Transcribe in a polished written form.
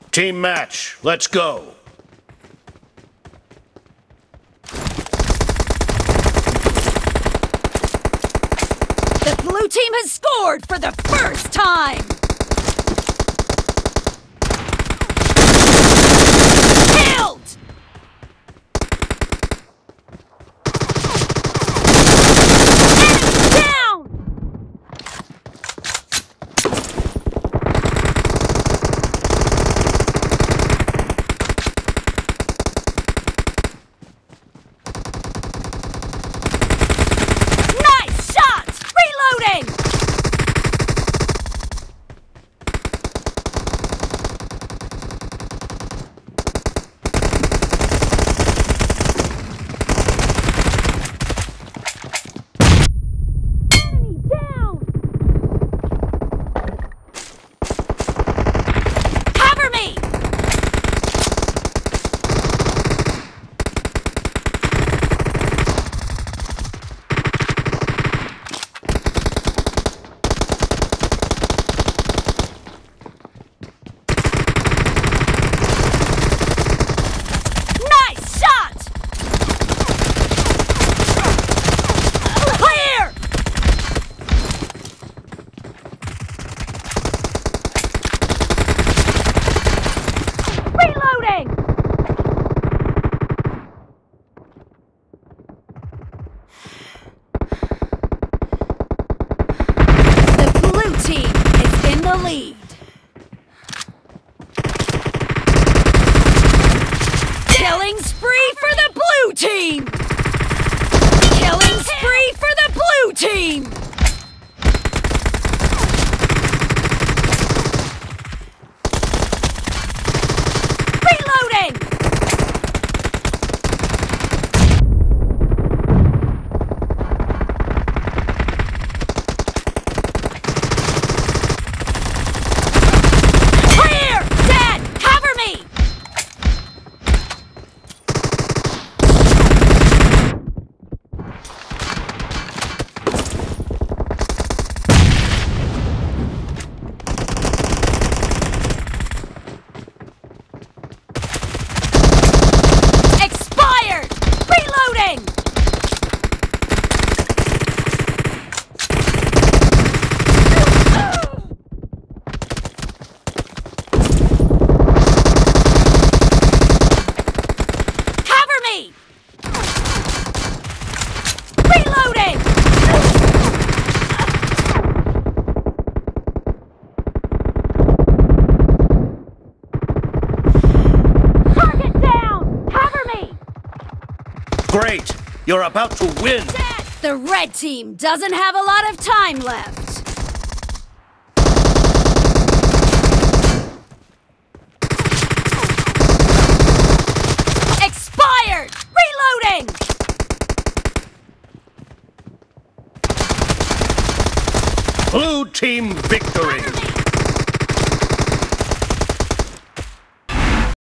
Team match, let's go. The blue team has scored for the first time! Killed! Enemy down! Nice shot! Reloading! Enemy down! Cover me! Nice shot! Clear! Reloading! The blue team is in the lead. Killing spree for the blue team! Killing spree for the blue team! Reloading! Clear! Dead! Cover me! Expired! Reloading! Cover me! Reloading! Target down! Cover me! Great, you're about to win. Dead! The red team doesn't have a lot of time left. Expired! Reloading! Blue team victory. Cover me!